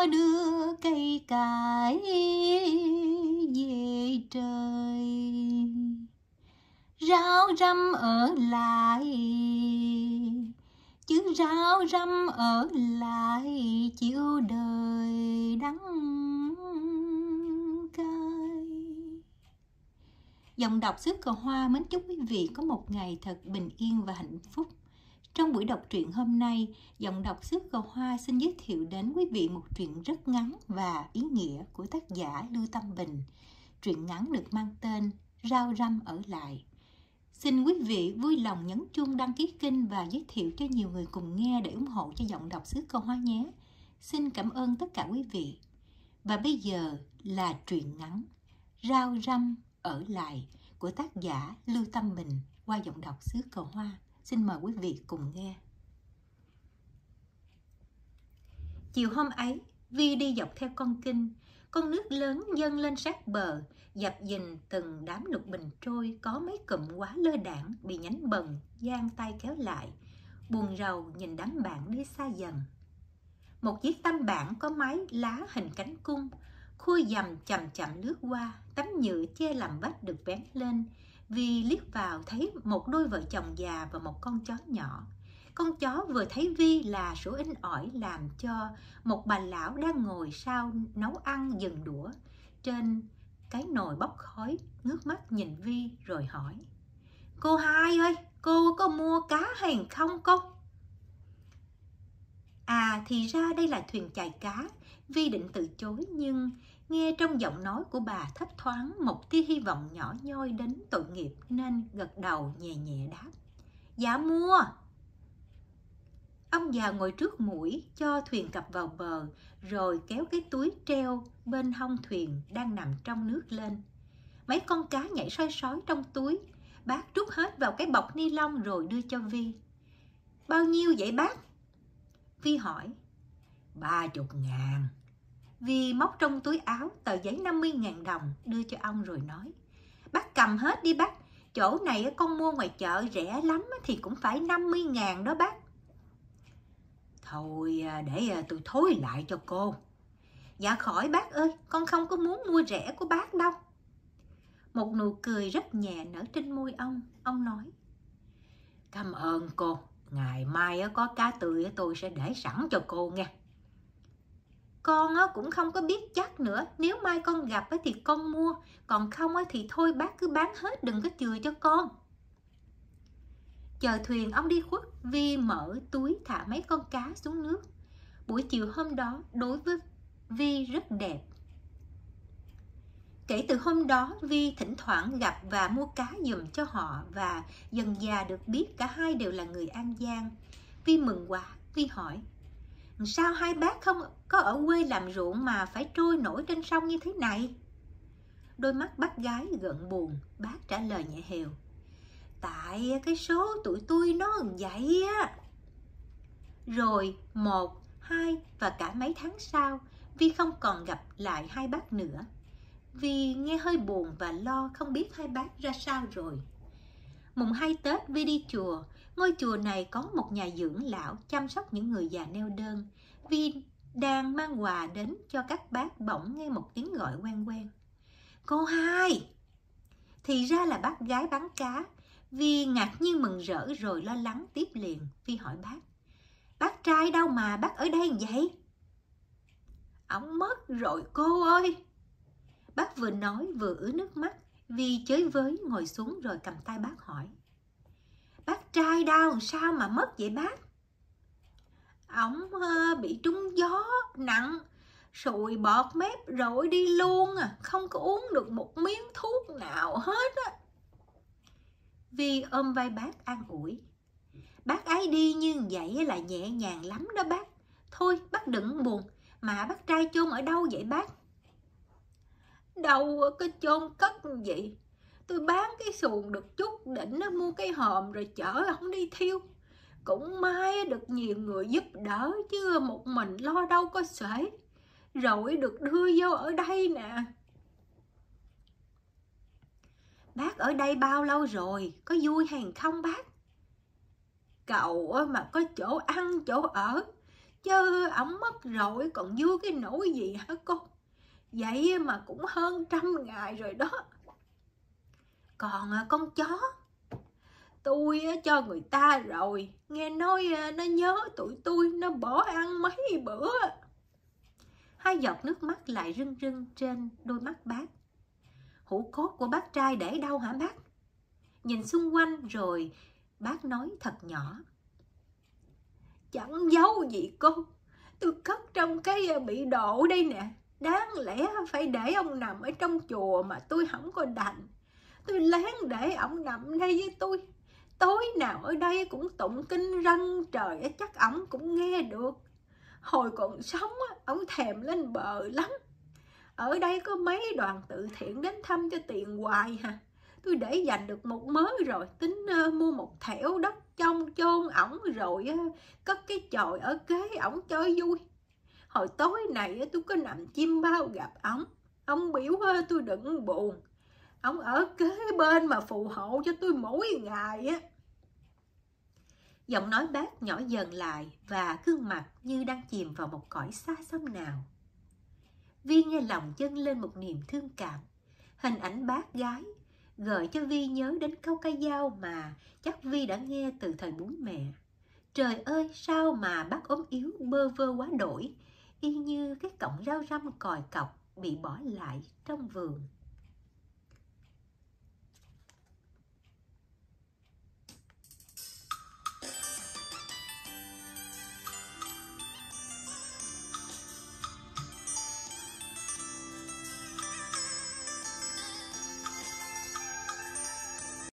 đưa cây cải về trời. Rau răm ở lại, chứ rau răm ở lại chịu đời đắng cay. Giọng đọc xứ Cờ Hoa mến chúc quý vị có một ngày thật bình yên và hạnh phúc. Trong buổi đọc truyện hôm nay, giọng đọc xứ Cờ Hoa xin giới thiệu đến quý vị một truyện rất ngắn và ý nghĩa của tác giả Lưu Tâm Bình. Truyện ngắn được mang tên Rau răm ở lại. Xin quý vị vui lòng nhấn chuông đăng ký kênh và giới thiệu cho nhiều người cùng nghe để ủng hộ cho giọng đọc xứ Cờ Hoa nhé. Xin cảm ơn tất cả quý vị. Và bây giờ là truyện ngắn Rau răm ở lại của tác giả Lưu Tâm Bình qua giọng đọc xứ Cờ Hoa. Xin mời quý vị cùng nghe. Chiều hôm ấy, Vi đi dọc theo con kênh. Con nước lớn dâng lên sát bờ, dập dình từng đám lục bình trôi, có mấy cụm quá lơ đãng bị nhánh bần giang tay kéo lại. Buồn rầu nhìn đám bạn đi xa dần. Một chiếc tăm bảng có mái lá hình cánh cung, khui dầm chậm chậm lướt qua. Tấm nhựa che làm vách được vén lên. Vi liếc vào thấy một đôi vợ chồng già và một con chó nhỏ. Con chó vừa thấy Vi là sủa inh ỏi, làm cho một bà lão đang ngồi sau nấu ăn dừng đũa trên cái nồi bốc khói, ngước mắt nhìn Vi rồi hỏi: "Cô hai ơi, cô có mua cá hay không cô?" À, thì ra đây là thuyền chài cá. Vi định từ chối, nhưng nghe trong giọng nói của bà thấp thoáng một tia hy vọng nhỏ nhoi đến tội nghiệp, nên gật đầu nhẹ nhẹ đáp: "Dạ mua." Ông già ngồi trước mũi cho thuyền cập vào bờ, rồi kéo cái túi treo bên hông thuyền đang nằm trong nước lên. Mấy con cá nhảy soi sói trong túi. Bác trút hết vào cái bọc ni lông rồi đưa cho Vi. "Bao nhiêu vậy bác?" Vi hỏi. 30.000. Vi móc trong túi áo tờ giấy 50.000 đồng đưa cho ông rồi nói: "Bác cầm hết đi bác. Chỗ này con mua ngoài chợ rẻ lắm thì cũng phải 50.000 đó bác." "Thôi để tôi thối lại cho cô." "Dạ khỏi bác ơi, con không có muốn mua rẻ của bác đâu." Một nụ cười rất nhẹ nở trên môi ông. Ông nói: "Cảm ơn cô. Ngày mai có cá tươi tôi sẽ để sẵn cho cô nghe." "Con cũng không có biết chắc nữa. Nếu mai con gặp thì con mua. Còn không thì thôi bác cứ bán hết, đừng có chừa cho con." Chờ thuyền ông đi khuất, Vi mở túi thả mấy con cá xuống nước. Buổi chiều hôm đó đối với Vi rất đẹp. Kể từ hôm đó, Vi thỉnh thoảng gặp và mua cá giùm cho họ, và dần dà được biết cả hai đều là người An Giang. Vi mừng quá. Vi hỏi: "Sao hai bác không có ở quê làm ruộng mà phải trôi nổi trên sông như thế này?" Đôi mắt bác gái gợn buồn. Bác trả lời nhẹ hều: "Tại cái số tụi tôi nó vậy á." Rồi 1, 2 và cả mấy tháng sau, Vi không còn gặp lại hai bác nữa. Vi nghe hơi buồn và lo không biết hai bác ra sao rồi. Mùng 2 Tết, Vi đi chùa. Ngôi chùa này có một nhà dưỡng lão chăm sóc những người già neo đơn. Vi đang mang quà đến cho các bác, bỗng nghe một tiếng gọi quen quen: "Cô hai!" Thì ra là bác gái bán cá. Vi ngạc nhiên mừng rỡ rồi lo lắng tiếp liền. Vi hỏi bác: "Bác trai đâu mà bác ở đây vậy?" "Ổng mất rồi cô ơi." Bác vừa nói vừa ứa nước mắt. Vi chới với ngồi xuống rồi cầm tay bác hỏi: "Bác trai đâu, sao mà mất vậy bác?" "Ổng bị trúng gió nặng, sùi bọt mép rồi đi luôn à, không có uống được một miếng thuốc nào hết á." Vi ôm vai bác an ủi: "Bác ấy đi như vậy là nhẹ nhàng lắm đó bác. Thôi bác đừng buồn. Mà bác trai chôn ở đâu vậy bác?" "Đâu có chôn cất vậy. Tôi bán cái xuồng được chút, định mua cái hòm rồi chở ổng đi thiêu. Cũng may được nhiều người giúp đỡ, chứ một mình lo đâu có xuể. Rồi được đưa vô ở đây nè." "Bác ở đây bao lâu rồi? Có vui hay không bác?" "Cậu mà có chỗ ăn chỗ ở, Chứ ổng mất rồi còn vui cái nỗi gì hả con? Vậy mà cũng hơn 100 ngày rồi đó. Còn con chó, tôi cho người ta rồi, nghe nói nó nhớ tụi tôi, nó bỏ ăn mấy bữa. Hai giọt nước mắt lại rưng rưng trên đôi mắt bác. Hũ cốt của bác trai để đâu hả bác? Nhìn xung quanh rồi bác nói thật nhỏ. Chẳng giấu gì con, tôi cất trong cái bị độ đây nè. Đáng lẽ phải để ông nằm ở trong chùa mà tôi không có đành. Tôi lén để ông nằm đây với tôi. Tối nào ở đây cũng tụng kinh răng trời, chắc ổng cũng nghe được. Hồi còn sống ổng thèm lên bờ lắm. Ở đây có mấy đoàn từ thiện đến thăm cho tiền hoài hả. Tôi để dành được một mớ rồi, tính mua một thẻo đất trong chôn ổng rồi cất cái chòi ở kế ổng chơi vui. Hồi tối này tôi có nằm chim bao gặp ổng. Ông biểu tôi đừng buồn. Ông ở kế bên mà phù hộ cho tôi mỗi ngày á. Giọng nói bác nhỏ dần lại và gương mặt như đang chìm vào một cõi xa xăm nào. Vi nghe lòng dâng lên một niềm thương cảm. Hình ảnh bác gái gợi cho Vi nhớ đến câu ca dao mà chắc Vi đã nghe từ thời bú mẹ. Trời ơi, sao mà bác ốm yếu bơ vơ quá đổi, y như cái cọng rau răm còi cọc bị bỏ lại trong vườn.